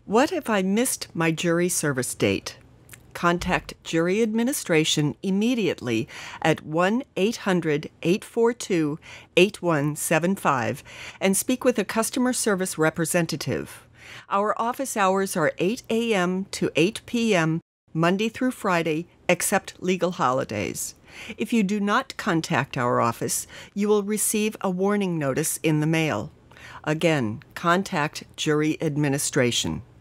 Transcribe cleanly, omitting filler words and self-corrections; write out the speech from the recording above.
What if I missed my jury service date? Contact Jury Administration immediately at 1-800-842-8175 and speak with a customer service representative. Our office hours are 8 a.m. to 8 p.m. Monday through Friday, except legal holidays. If you do not contact our office, you will receive a warning notice in the mail. Again, contact Jury Administration.